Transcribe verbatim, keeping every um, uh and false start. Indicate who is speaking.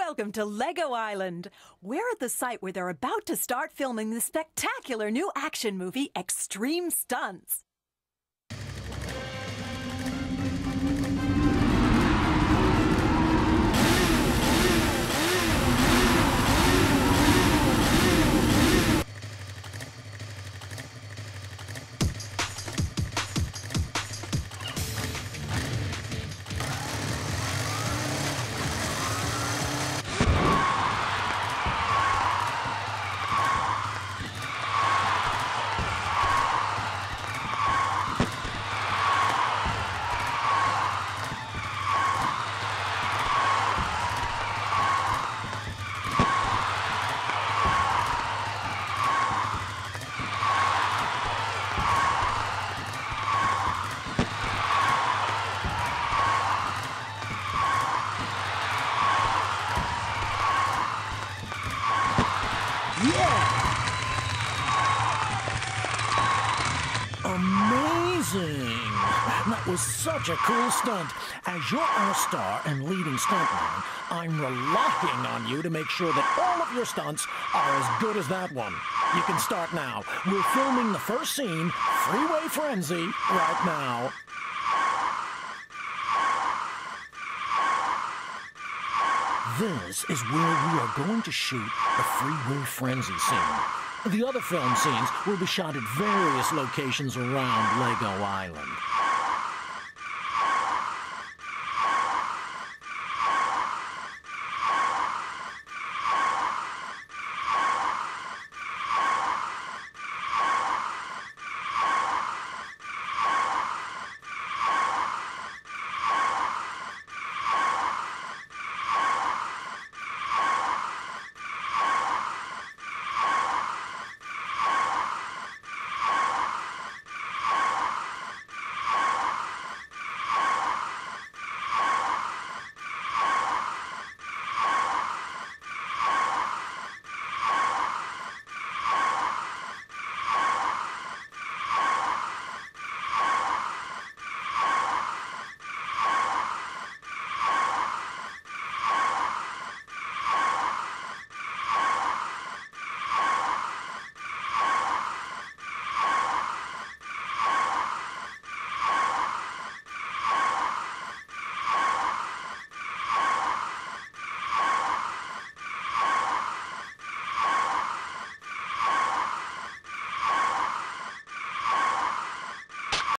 Speaker 1: Welcome to Lego Island. We're at the site where they're about to start filming the spectacular new action movie, Extreme Stunts.
Speaker 2: Amazing! That was such a cool stunt. As your all-star and leading stuntman, I'm relying on you to make sure that all of your stunts are as good as that one. You can start now. We're filming the first scene, Freeway Frenzy, right now. This is where we are going to shoot the Freeway Frenzy scene. The other film scenes will be shot at various locations around Lego Island.